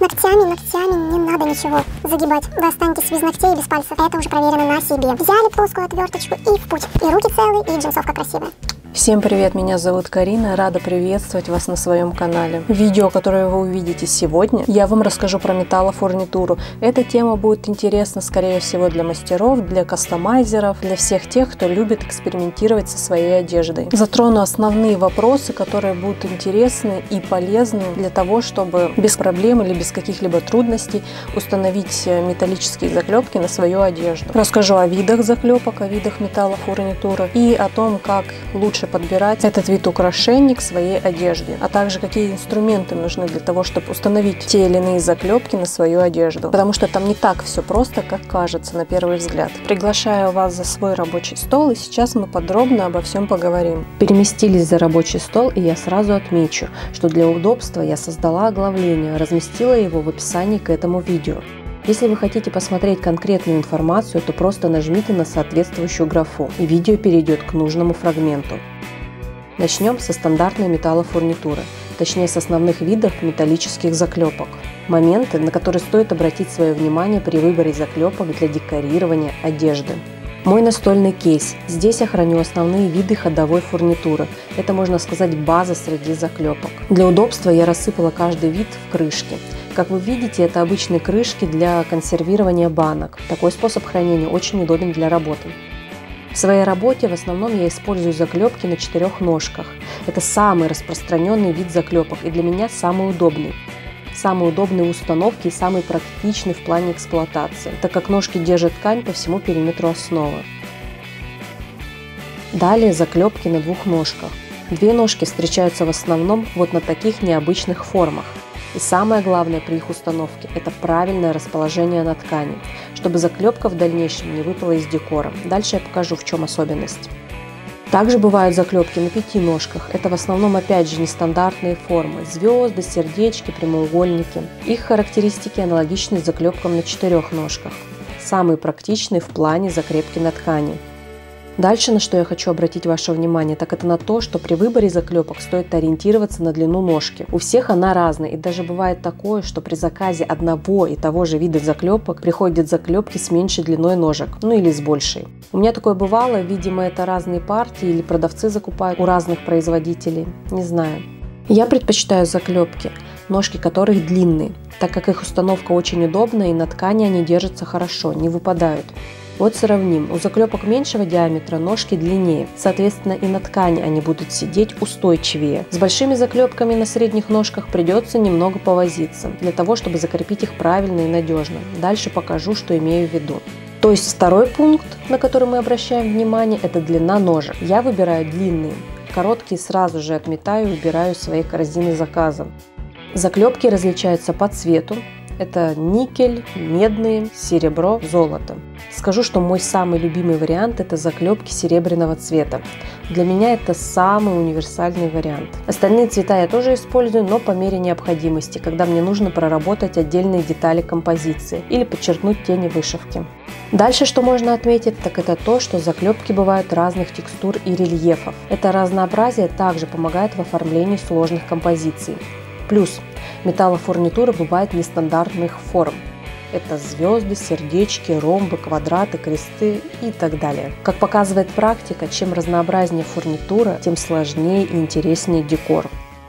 Ногтями не надо ничего загибать. Вы останетесь без ногтей и без пальцев. Это уже проверено на себе. Взяли плоскую отверточку и в путь. И руки целые, и джинсовка красивая. Всем привет, меня зовут Карина, рада приветствовать вас на своем канале. В видео, которое вы увидите сегодня, я вам расскажу про металлофурнитуру. Эта тема будет интересна, скорее всего, для мастеров, для кастомайзеров, для всех тех, кто любит экспериментировать со своей одеждой. Затрону основные вопросы, которые будут интересны и полезны для того, чтобы без проблем или без каких-либо трудностей установить металлические заклепки на свою одежду. Расскажу о видах заклепок, о видах металлофурнитуры и о том, как лучше подбирать этот вид украшений к своей одежде, а также какие инструменты нужны для того, чтобы установить те или иные заклепки на свою одежду, потому что там не так все просто, как кажется на первый взгляд. Приглашаю вас за свой рабочий стол, и сейчас мы подробно обо всем поговорим. Переместились за рабочий стол, и я сразу отмечу, что для удобства я создала оглавление, разместила его в описании к этому видео. Если вы хотите посмотреть конкретную информацию, то просто нажмите на соответствующую графу, и видео перейдет к нужному фрагменту. Начнем со стандартной металлофурнитуры, точнее с основных видов металлических заклепок. Моменты, на которые стоит обратить свое внимание при выборе заклепок для декорирования одежды. Мой настольный кейс. Здесь я храню основные виды ходовой фурнитуры. Это, можно сказать, база среди заклепок. Для удобства я рассыпала каждый вид в крышки. Как вы видите, это обычные крышки для консервирования банок. Такой способ хранения очень удобен для работы. В своей работе в основном я использую заклепки на 4 ножках. Это самый распространенный вид заклепок и для меня самый удобный. Самый удобный в установке и самый практичный в плане эксплуатации, так как ножки держат ткань по всему периметру основы. Далее заклепки на 2 ножках. 2 ножки встречаются в основном вот на таких необычных формах. И самое главное при их установке – это правильное расположение на ткани, чтобы заклепка в дальнейшем не выпала из декора. Дальше я покажу, в чем особенность. Также бывают заклепки на 5 ножках. Это в основном, опять же, нестандартные формы – звезды, сердечки, прямоугольники. Их характеристики аналогичны заклепкам на 4 ножках. Самые практичные в плане закрепки на ткани. Дальше, на что я хочу обратить ваше внимание, так это на то, что при выборе заклепок стоит ориентироваться на длину ножки. У всех она разная, и даже бывает такое, что при заказе одного и того же вида заклепок приходят заклепки с меньшей длиной ножек, ну или с большей. У меня такое бывало, видимо, это разные партии или продавцы закупают у разных производителей, не знаю. Я предпочитаю заклепки, ножки которых длинные, так как их установка очень удобная и на ткани они держатся хорошо, не выпадают. Вот сравним. У заклепок меньшего диаметра ножки длиннее, соответственно и на ткани они будут сидеть устойчивее. С большими заклепками на средних ножках придется немного повозиться, для того, чтобы закрепить их правильно и надежно. Дальше покажу, что имею в виду. То есть второй пункт, на который мы обращаем внимание, это длина ножек. Я выбираю длинные. Короткие сразу же отметаю и убираю из своей корзины заказов. Заклепки различаются по цвету. Это никель, медные, серебро, золото. Скажу, что мой самый любимый вариант – это заклепки серебряного цвета. Для меня это самый универсальный вариант. Остальные цвета я тоже использую, но по мере необходимости, когда мне нужно проработать отдельные детали композиции или подчеркнуть тени вышивки. Дальше, что можно отметить, так это то, что заклепки бывают разных текстур и рельефов. Это разнообразие также помогает в оформлении сложных композиций. Плюс металлофурнитура бывает нестандартных форм. Это звезды, сердечки, ромбы, квадраты, кресты и так далее. Как показывает практика, чем разнообразнее фурнитура, тем сложнее и интереснее декор.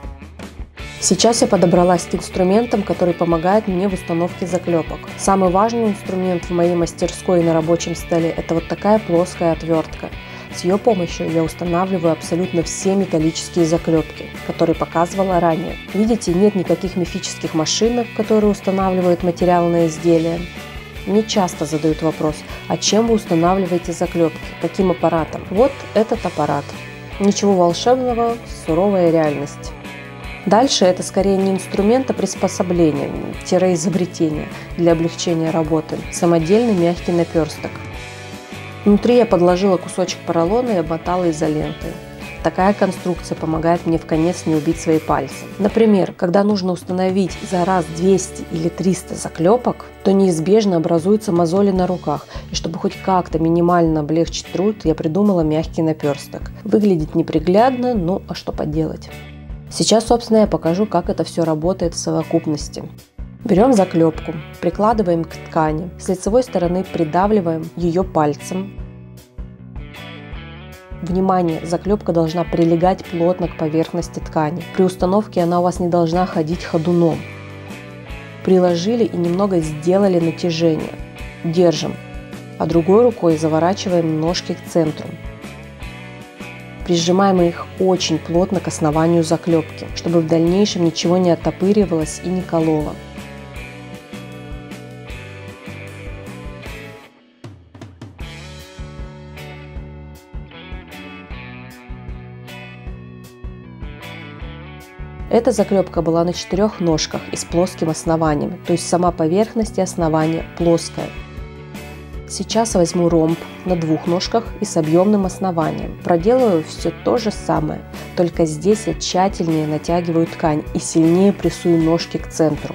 Сейчас я подобралась к инструментам, который помогает мне в установке заклепок. Самый важный инструмент в моей мастерской и на рабочем столе – это вот такая плоская отвертка. С ее помощью я устанавливаю абсолютно все металлические заклепки, которые показывала ранее. Видите, нет никаких мифических машинок, которые устанавливают материал на изделие. Мне часто задают вопрос, а чем вы устанавливаете заклепки, каким аппаратом? Вот этот аппарат. Ничего волшебного, суровая реальность. Дальше это скорее не инструмент, а приспособление, изобретение для облегчения работы. Самодельный мягкий наперсток. Внутри я подложила кусочек поролона и обмотала изолентой. Такая конструкция помогает мне вконец не убить свои пальцы. Например, когда нужно установить за раз 200 или 300 заклепок, то неизбежно образуются мозоли на руках. И чтобы хоть как-то минимально облегчить труд, я придумала мягкий наперсток. Выглядит неприглядно, ну а что поделать. Сейчас, собственно, я покажу, как это все работает в совокупности. Берем заклепку, прикладываем к ткани, с лицевой стороны придавливаем ее пальцем. Внимание! Заклепка должна прилегать плотно к поверхности ткани. При установке она у вас не должна ходить ходуном. Приложили и немного сделали натяжение. Держим, а другой рукой заворачиваем ножки к центру. Прижимаем их очень плотно к основанию заклепки, чтобы в дальнейшем ничего не оттопыривалось и не кололо. Эта заклепка была на 4 ножках и с плоским основанием, то есть сама поверхность и основание плоское. Сейчас возьму ромб на 2 ножках и с объемным основанием. Проделываю все то же самое, только здесь я тщательнее натягиваю ткань и сильнее прессую ножки к центру.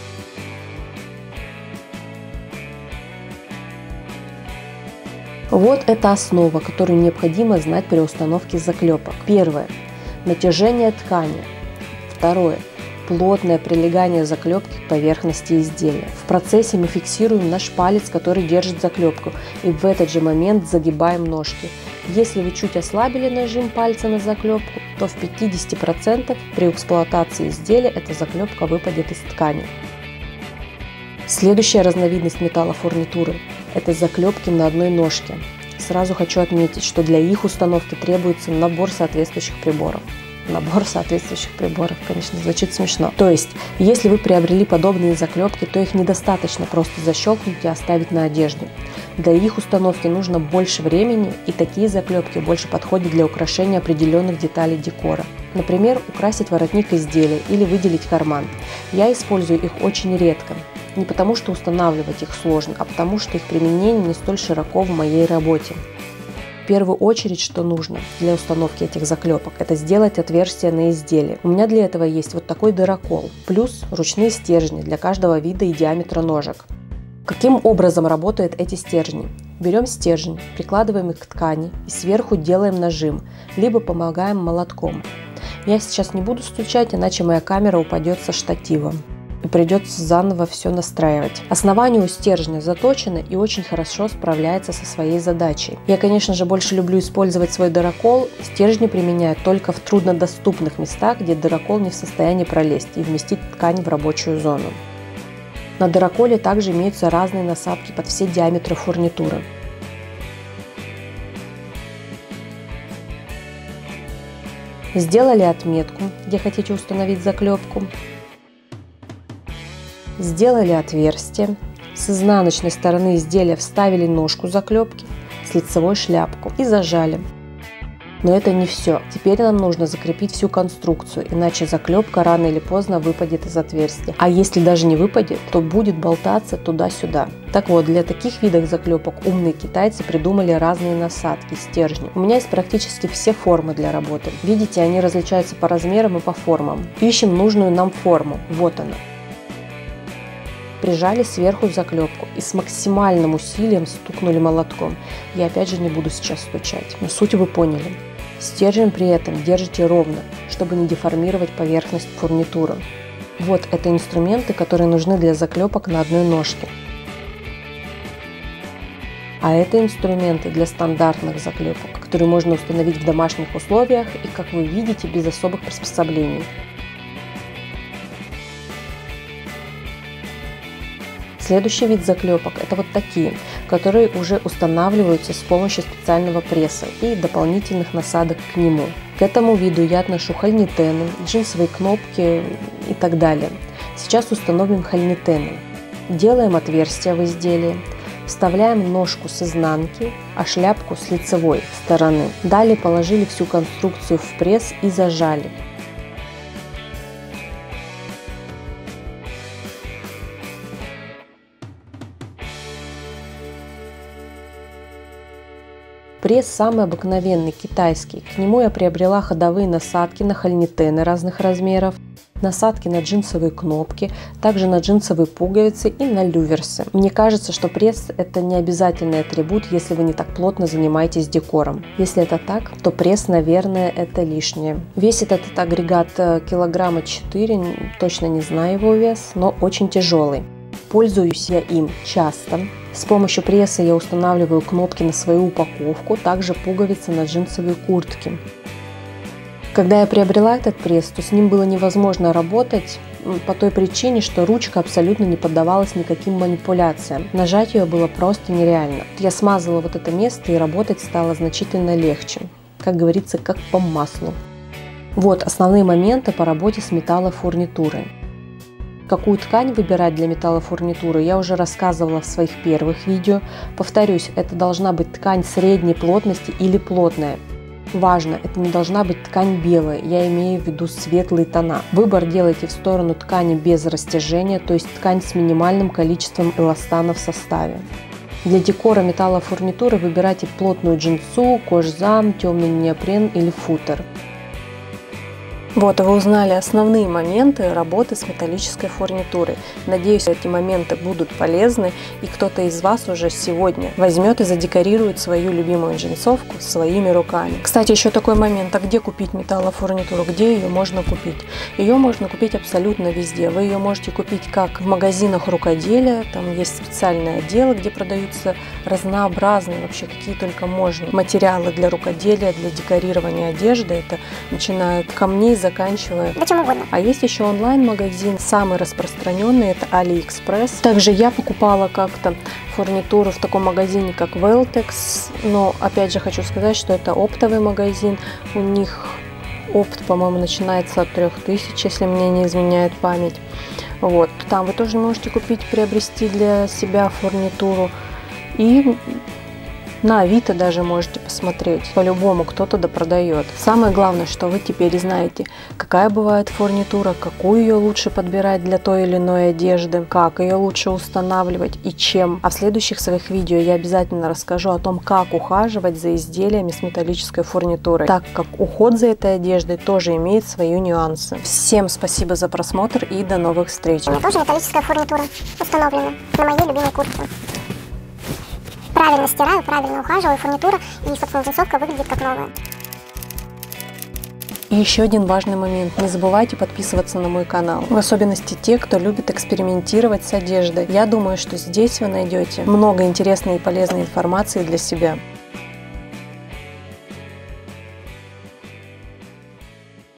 Вот это основа, которую необходимо знать при установке заклепок. Первое. Натяжение ткани. Второе. Плотное прилегание заклепки к поверхности изделия. В процессе мы фиксируем наш палец, который держит заклепку, и в этот же момент загибаем ножки. Если вы чуть ослабили нажим пальца на заклепку, то в 50% при эксплуатации изделия эта заклепка выпадет из ткани. Следующая разновидность металлофурнитуры – это заклепки на одной ножке. Сразу хочу отметить, что для их установки требуется набор соответствующих приборов. Набор соответствующих приборов, конечно, звучит смешно. То есть, если вы приобрели подобные заклепки, то их недостаточно просто защелкнуть и оставить на одежде. Для их установки нужно больше времени, и такие заклепки больше подходят для украшения определенных деталей декора. Например, украсить воротник изделия или выделить карман. Я использую их очень редко. Не потому, что устанавливать их сложно, а потому, что их применение не столь широко в моей работе. В первую очередь, что нужно для установки этих заклепок, это сделать отверстие на изделии. У меня для этого есть вот такой дырокол, плюс ручные стержни для каждого вида и диаметра ножек. Каким образом работают эти стержни? Берем стержень, прикладываем их к ткани и сверху делаем нажим, либо помогаем молотком. Я сейчас не буду стучать, иначе моя камера упадет со штатива и придется заново все настраивать. Основание у стержня заточено и очень хорошо справляется со своей задачей. Я, конечно же, больше люблю использовать свой дырокол. Стержни применяю только в труднодоступных местах, где дырокол не в состоянии пролезть и вместить ткань в рабочую зону. На дыроколе также имеются разные насадки под все диаметры фурнитуры. Сделали отметку, где хотите установить заклепку. Сделали отверстие, с изнаночной стороны изделия вставили ножку заклепки, с лицевой шляпку и зажали. Но это не все. Теперь нам нужно закрепить всю конструкцию, иначе заклепка рано или поздно выпадет из отверстия. А если даже не выпадет, то будет болтаться туда-сюда. Так вот, для таких видов заклепок умные китайцы придумали разные насадки, стержни. У меня есть практически все формы для работы. Видите, они различаются по размерам и по формам. Ищем нужную нам форму. Вот она. Прижали сверху заклепку и с максимальным усилием стукнули молотком. Я опять же не буду сейчас стучать, но суть вы поняли. Стержень при этом держите ровно, чтобы не деформировать поверхность фурнитуры. Вот это инструменты, которые нужны для заклепок на одной ножке. А это инструменты для стандартных заклепок, которые можно установить в домашних условиях и, как вы видите, без особых приспособлений. Следующий вид заклепок – это вот такие, которые уже устанавливаются с помощью специального пресса и дополнительных насадок к нему. К этому виду я отношу хольнитены, джинсовые кнопки и так далее. Сейчас установим хольнитены. Делаем отверстие в изделии, вставляем ножку с изнанки, а шляпку с лицевой стороны. Далее положили всю конструкцию в пресс и зажали. Пресс самый обыкновенный, китайский. К нему я приобрела ходовые насадки на хольнитены разных размеров. насадки на джинсовые кнопки, также на джинсовые пуговицы и на люверсы. Мне кажется, что пресс – это не обязательный атрибут, если вы не так плотно занимаетесь декором. Если это так, то пресс, наверное, это лишнее. Весит этот агрегат килограмма 4, точно не знаю его вес, но очень тяжелый. Пользуюсь я им часто. С помощью пресса я устанавливаю кнопки на свою упаковку, также пуговицы на джинсовые куртки. Когда я приобрела этот пресс, то с ним было невозможно работать по той причине, что ручка абсолютно не поддавалась никаким манипуляциям. Нажать ее было просто нереально. Я смазала вот это место, и работать стало значительно легче. Как говорится, как по маслу. Вот основные моменты по работе с металлофурнитурой. Какую ткань выбирать для металлофурнитуры, я уже рассказывала в своих первых видео. Повторюсь, это должна быть ткань средней плотности или плотная. Важно, это не должна быть ткань белая, я имею в виду светлые тона. Выбор делайте в сторону ткани без растяжения, то есть ткань с минимальным количеством эластана в составе. Для декора металлофурнитуры выбирайте плотную джинсу, кожзам, темный неопрен или футер. Вот, вы узнали основные моменты работы с металлической фурнитурой. Надеюсь, эти моменты будут полезны, и кто-то из вас уже сегодня возьмет и задекорирует свою любимую джинсовку своими руками. Кстати, еще такой момент, а где купить металлофурнитуру, где ее можно купить? Ее можно купить абсолютно везде. Вы ее можете купить как в магазинах рукоделия, там есть специальное отдел, где продаются разнообразные, вообще какие только можно, материалы для рукоделия, для декорирования одежды. Это начиная от камней, заканчивая. Да чем угодно. А есть еще онлайн-магазин, самый распространенный, это AliExpress. Также я покупала как-то фурнитуру в таком магазине, как Veltex, но опять же хочу сказать, что это оптовый магазин, у них опт, по-моему, начинается от 3000, если мне не изменяет память. Вот, там вы тоже можете купить, приобрести для себя фурнитуру, и на Авито даже можете посмотреть. По-любому кто-то допродает. Самое главное, что вы теперь знаете, какая бывает фурнитура, какую ее лучше подбирать для той или иной одежды, как ее лучше устанавливать и чем. А в следующих своих видео я обязательно расскажу о том, как ухаживать за изделиями с металлической фурнитурой, так как уход за этой одеждой тоже имеет свои нюансы. Всем спасибо за просмотр и до новых встреч. У меня тоже металлическая фурнитура установлена на моей любимой куртке. Правильно стираю, правильно ухаживаю, фурнитура и, собственно, джинсовка выглядит как новая. И еще один важный момент. Не забывайте подписываться на мой канал. В особенности те, кто любит экспериментировать с одеждой. Я думаю, что здесь вы найдете много интересной и полезной информации для себя.